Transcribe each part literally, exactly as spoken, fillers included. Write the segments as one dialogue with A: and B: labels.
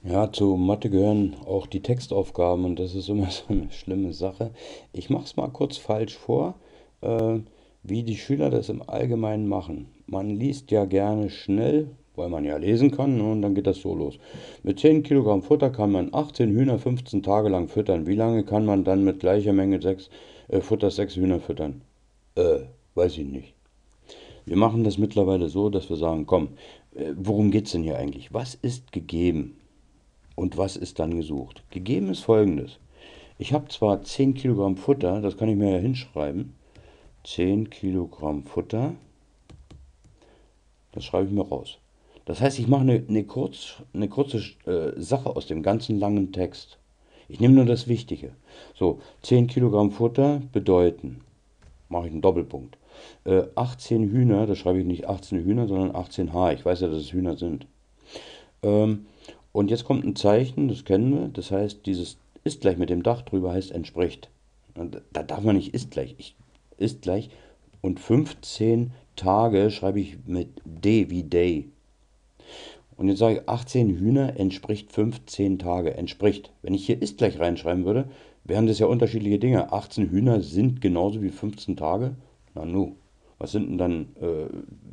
A: Ja, zu Mathe gehören auch die Textaufgaben und das ist immer so eine schlimme Sache. Ich mache es mal kurz falsch vor, äh, wie die Schüler das im Allgemeinen machen. Man liest ja gerne schnell, weil man ja lesen kann, ne, und dann geht das so los. Mit zehn Kilogramm Futter kann man achtzehn Hühner fünfzehn Tage lang füttern. Wie lange kann man dann mit gleicher Menge sechs, äh, Futters sechs Hühner füttern? Äh, weiß ich nicht. Wir machen das mittlerweile so, dass wir sagen, komm, äh, worum geht's denn hier eigentlich? Was ist gegeben? Und was ist dann gesucht? Gegeben ist folgendes. Ich habe zwar zehn Kilogramm Futter, das kann ich mir ja hinschreiben. zehn Kilogramm Futter, das schreibe ich mir raus. Das heißt, ich mache eine, eine, kurz, eine kurze äh, Sache aus dem ganzen langen Text. Ich nehme nur das Wichtige. So, zehn Kilogramm Futter bedeuten, mache ich einen Doppelpunkt. Äh, achtzehn Hühner, da schreibe ich nicht achtzehn Hühner, sondern achtzehn H. Ich weiß ja, dass es Hühner sind. Ähm, und jetzt kommt ein Zeichen, das kennen wir. Das heißt, dieses ist gleich mit dem Dach drüber heißt entspricht. Und da darf man nicht ist gleich. Ich, ist gleich. Und fünfzehn Tage schreibe ich mit D wie Day. Und jetzt sage ich, achtzehn Hühner entspricht fünfzehn Tage. Entspricht. Wenn ich hier ist gleich reinschreiben würde, wären das ja unterschiedliche Dinge. achtzehn Hühner sind genauso wie fünfzehn Tage. Na nu. Was sind denn dann äh,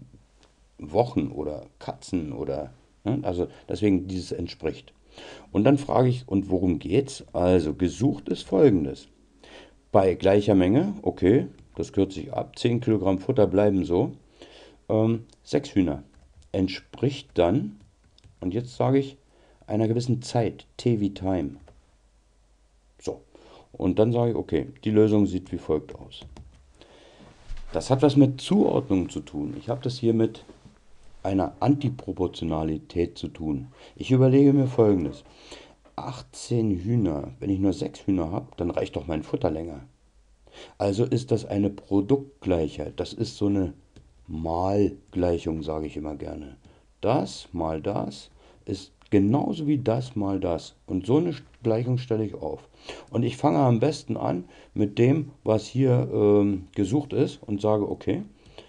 A: Wochen oder Katzen oder, ne? Also deswegen dieses entspricht. Und dann frage ich, und worum geht's? Also gesucht ist folgendes. Bei gleicher Menge, okay, das kürze ich ab, zehn Kilogramm Futter bleiben so, ähm, sechs Hühner. Entspricht dann, und jetzt sage ich, einer gewissen Zeit, T wie Time. So, und dann sage ich, okay, die Lösung sieht wie folgt aus. Das hat was mit Zuordnung zu tun. Ich habe das hier mit einer Antiproportionalität zu tun. Ich überlege mir Folgendes. achtzehn Hühner, wenn ich nur sechs Hühner habe, dann reicht doch mein Futter länger. Also ist das eine Produktgleichheit. Das ist so eine Malgleichung, sage ich immer gerne. Das mal das ist genauso wie das mal das. Und so eine Gleichung stelle ich auf. Und ich fange am besten an mit dem, was hier ähm, gesucht ist und sage, okay,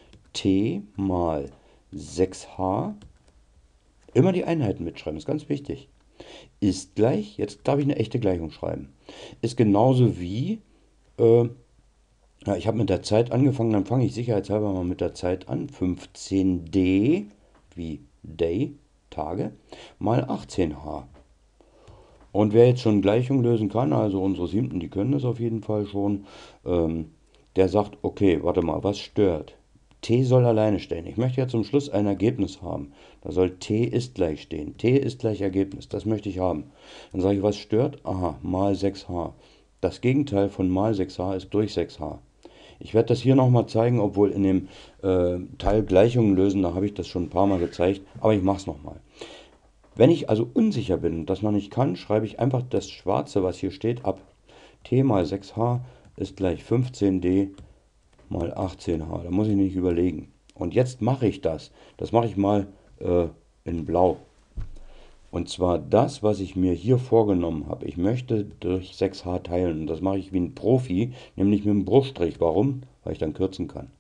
A: T mal sechs H, immer die Einheiten mitschreiben, ist ganz wichtig, ist gleich, jetzt darf ich eine echte Gleichung schreiben, ist genauso wie, äh, ja, ich habe mit der Zeit angefangen, dann fange ich sicherheitshalber mal mit der Zeit an, fünfzehn D wie Day, Tage, mal achtzehn H. Und wer jetzt schon Gleichungen lösen kann, also unsere Siebten, die können das auf jeden Fall schon, ähm, der sagt, okay, warte mal, was stört? T soll alleine stehen. Ich möchte ja zum Schluss ein Ergebnis haben. Da soll T ist gleich stehen. T ist gleich Ergebnis. Das möchte ich haben. Dann sage ich, was stört? Aha, mal sechs H. Das Gegenteil von mal sechs H ist durch sechs H. Ich werde das hier nochmal zeigen, obwohl in dem äh, Teil Gleichungen lösen, da habe ich das schon ein paar Mal gezeigt, aber ich mache es nochmal. Wenn ich also unsicher bin, dass man nicht kann, schreibe ich einfach das Schwarze, was hier steht, ab. T mal sechs H ist gleich fünfzehn D mal achtzehn H. Da muss ich nicht überlegen. Und jetzt mache ich das. Das mache ich mal äh, in Blau. Und zwar das, was ich mir hier vorgenommen habe. Ich möchte durch sechs H teilen. Und das mache ich wie ein Profi, nämlich mit einem Bruchstrich. Warum? Weil ich dann kürzen kann.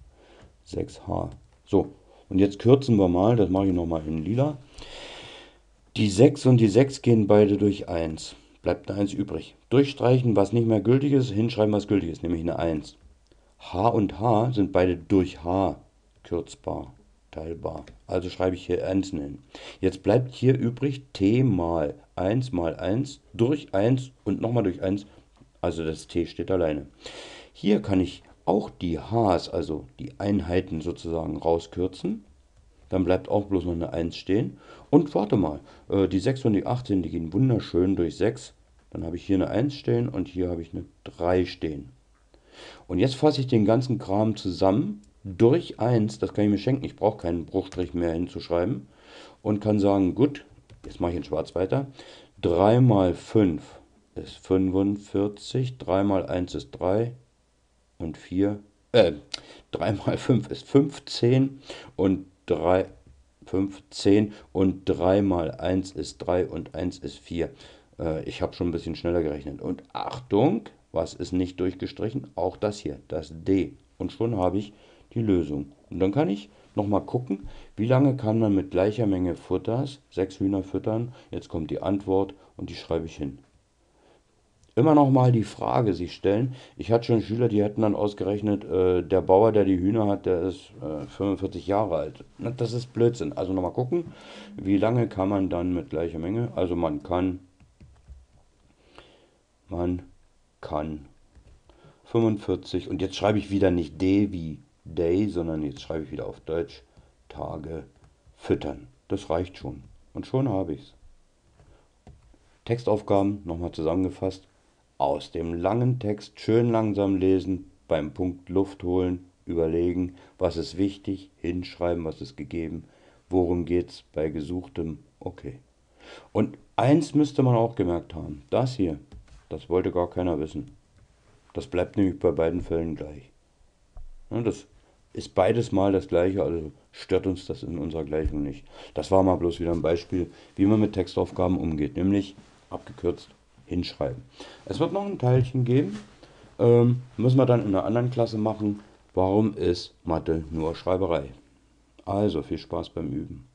A: sechs H. So, und jetzt kürzen wir mal. Das mache ich nochmal in lila. Die sechs und die sechs gehen beide durch eins. Bleibt eine eins übrig. Durchstreichen, was nicht mehr gültig ist, hinschreiben, was gültig ist, nämlich eine eins. H und H sind beide durch H kürzbar, teilbar. Also schreibe ich hier eins hin. Jetzt bleibt hier übrig T mal eins mal eins durch eins und nochmal durch eins. Also das T steht alleine. Hier kann ich auch die H's, also die Einheiten sozusagen rauskürzen. Dann bleibt auch bloß noch eine eins stehen. Und warte mal, äh, die sechs und die achtzehn, die gehen wunderschön durch sechs. Dann habe ich hier eine eins stehen und hier habe ich eine drei stehen. Und jetzt fasse ich den ganzen Kram zusammen durch eins. Das kann ich mir schenken. Ich brauche keinen Bruchstrich mehr hinzuschreiben. Und kann sagen, gut, jetzt mache ich in schwarz weiter. drei mal fünf ist fünfundvierzig. drei mal eins ist drei. Und vier. Äh, drei mal fünf ist fünfzehn. Und drei, fünfzehn. Und drei mal eins ist drei. Und eins ist vier. Äh, ich habe schon ein bisschen schneller gerechnet. Und Achtung, was ist nicht durchgestrichen? Auch das hier, das D. Und schon habe ich die Lösung. Und dann kann ich nochmal gucken, wie lange kann man mit gleicher Menge Futters sechs Hühner füttern. Jetzt kommt die Antwort und die schreibe ich hin. Immer noch mal die Frage sich stellen. Ich hatte schon Schüler, die hätten dann ausgerechnet, äh, der Bauer, der die Hühner hat, der ist äh, fünfundvierzig Jahre alt. Na, das ist Blödsinn. Also nochmal gucken, wie lange kann man dann mit gleicher Menge. Also man kann, man kann fünfundvierzig, und jetzt schreibe ich wieder nicht D wie Day, sondern jetzt schreibe ich wieder auf Deutsch Tage füttern. Das reicht schon. Und schon habe ich es. Textaufgaben nochmal zusammengefasst. Aus dem langen Text schön langsam lesen, beim Punkt Luft holen, überlegen, was ist wichtig, hinschreiben, was ist gegeben, worum geht's bei gesuchtem, okay. Und eins müsste man auch gemerkt haben, das hier, das wollte gar keiner wissen. Das bleibt nämlich bei beiden Fällen gleich. Ja, das ist beides mal das gleiche, also stört uns das in unserer Gleichung nicht. Das war mal bloß wieder ein Beispiel, wie man mit Textaufgaben umgeht, nämlich abgekürzt hinschreiben. Es wird noch ein Teilchen geben, ähm, müssen wir dann in einer anderen Klasse machen. Warum ist Mathe nur Schreiberei? Also viel Spaß beim Üben.